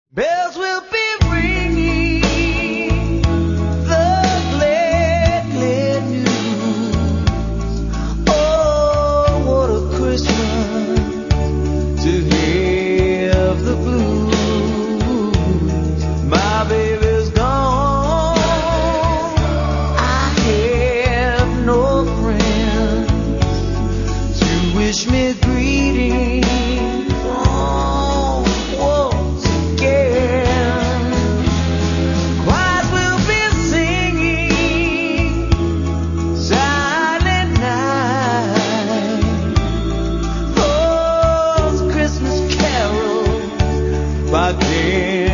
Bells will be ringing the glad, glad news. Oh, what a Christmas to have the blues. My baby's gone. I have no friends to wish me greetings. By then